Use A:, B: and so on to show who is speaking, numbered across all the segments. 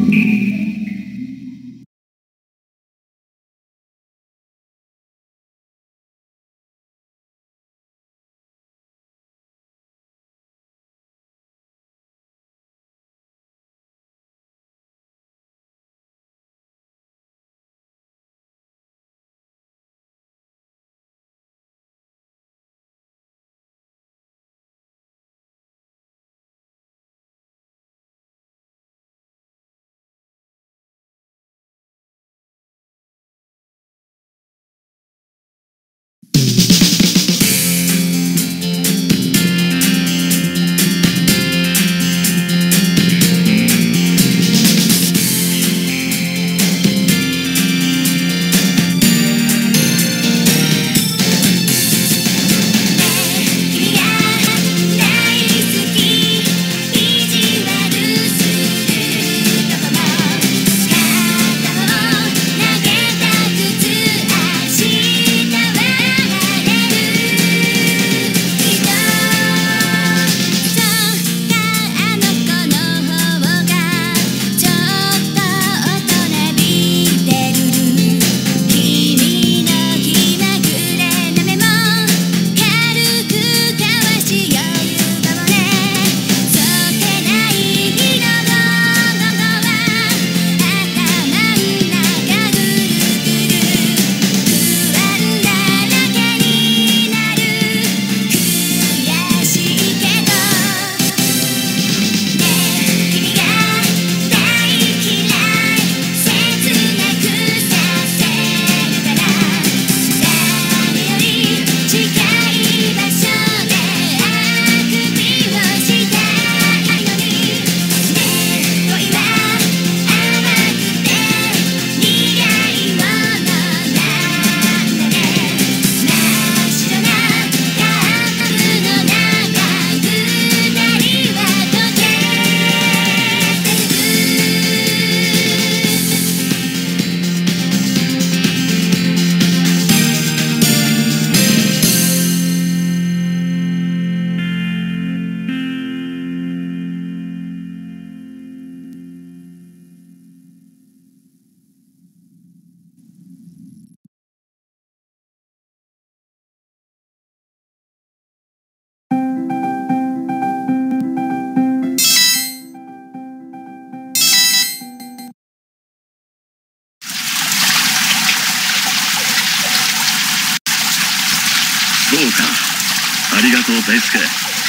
A: そうか。ありがとう大輔。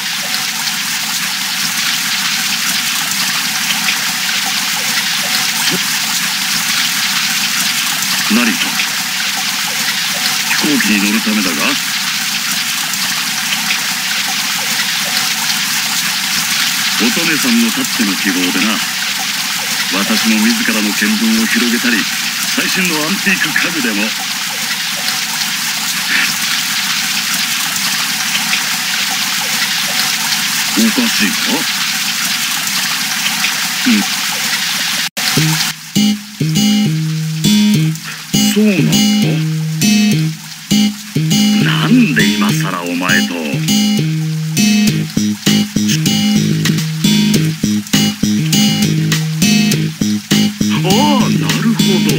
A: 何と飛行機に乗るためだが、乙女さんのたっての希望でな。私も自らの見聞を広げたり、最新のアンティーク家具でも。おかしいか？そうなの？なんで今さらお前と。ああ、なるほど。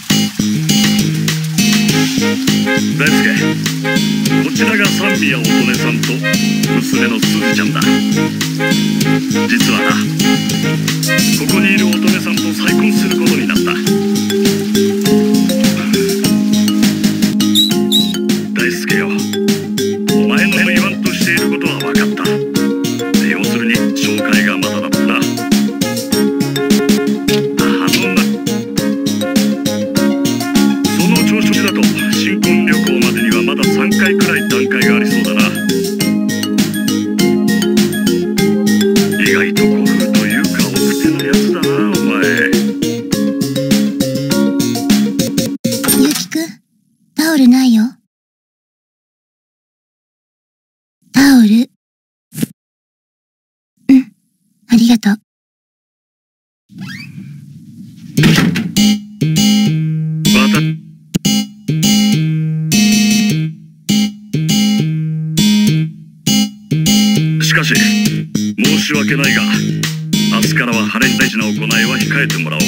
A: 大輔、こちらが三宮乙女さんと娘のすずちゃんだ。実はな、ここにいる乙女さんと再婚することになった。大輔よ、お前の言わんとしていることは分かった。要するに紹介がまだだったな。その調子だと新婚旅行までにはまだ3回くらい段階がありそうだな。意外と古風というか奥手な大事な行いは控えてもらおう。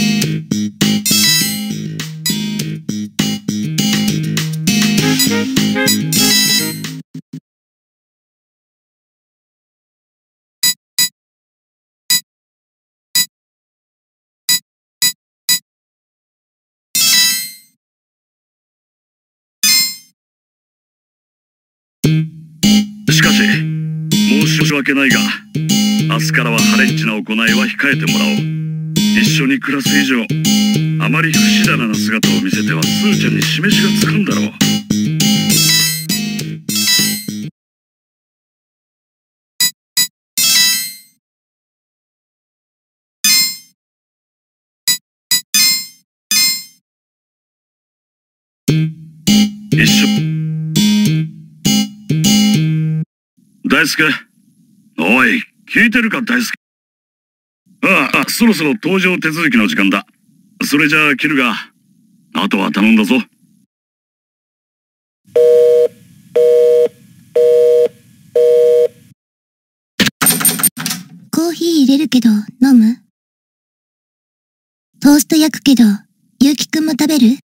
A: しかし申し訳ないが、明日からはハレンチな行いは控えてもらおう。一緒に暮らす以上、あまり不自然な姿を見せてはスーちゃんに示しがつかんだろう。一緒。大輔、おい、聞いてるか大輔。そろそろ搭乗手続きの時間だ。それじゃあ切るが、あとは頼んだぞ。
B: コーヒー入れるけど飲む？トースト焼くけど、ゆうきくんも食べる？